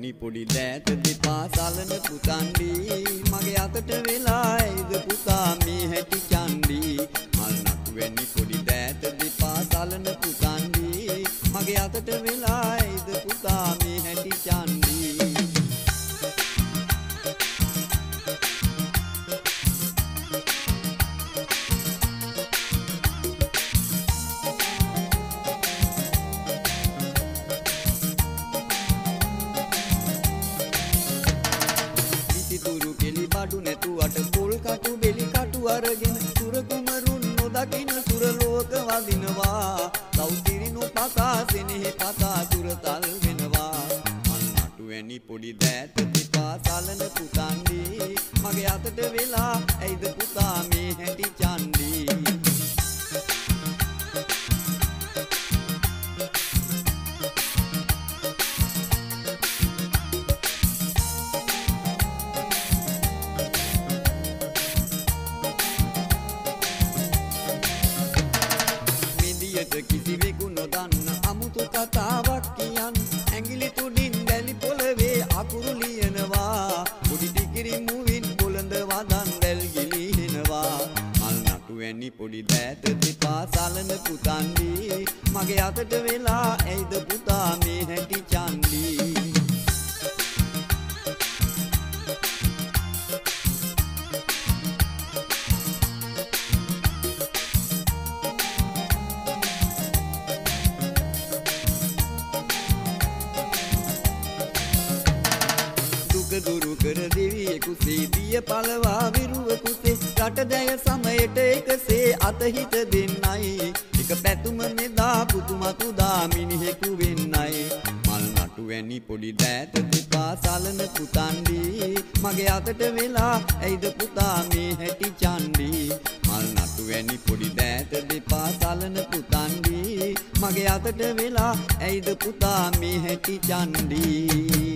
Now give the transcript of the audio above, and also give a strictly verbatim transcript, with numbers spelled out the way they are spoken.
වැනි පොඩි දෑත දෙපා සලන පුතන්ඩි මගේ අතට වෙලායිද පුතා මේ හැටි චන්ඩි මල් නටු වැනි පොඩි දෑත දෙපා සලන පුතන්ඩි මගේ අතට වෙලායිද පුතා මේ හැටි චන්ඩි බඩු නැතුවට පොල් කටු බෙලි කටු අරගෙන සුර කුමරුන් නොදකින සුර ලෝක වදිනවා සෞතිරිනු පතා සෙනෙහි පතා සුරතල් වෙනවා මල් නටු වැනි පොඩි දෑත දෙපා සලන පුතන්ඩි මගේ අතට වෙලා ඇයිද පුතා මේ හැටි චන්ඩි කිසිවෙකු නොදන්න අමුතු කතාවක් කියන් ඇඟිලි තුඩින් දැලි පොළවේ අකුරු ලියනවා පොඩි ටිකිරි මුවින් බොළඳ වදන් දැල් ගිලිහෙනවා මල් නටු වැනි පොඩි දෑත දෙපා සලන පුතන්ඩි මගේ අතට වෙලා ඇයිද පුතා මේ හැටි චන්ඩි දුරු කර දෙවියෙකුසේ දිය පළවා විරුවකුසේ රට දැය සමයට එකසේ අතහිත දෙන්නයි එක පැතුම මෙදා පුතුමතු දා මිනිහෙකු වෙන්නයි මල් නටු වැනි පොඩි දෑත දෙපා සලන පුතන්ඩි මගේ අතට වෙලා ඇයිද පුතා මේ හැටි චන්ඩි මල් නටු වැනි පොඩි දෑත දෙපා සලන පුතන්ඩි මගේ අතට වෙලා ඇයිද පුතා මේ හැටි චන්ඩි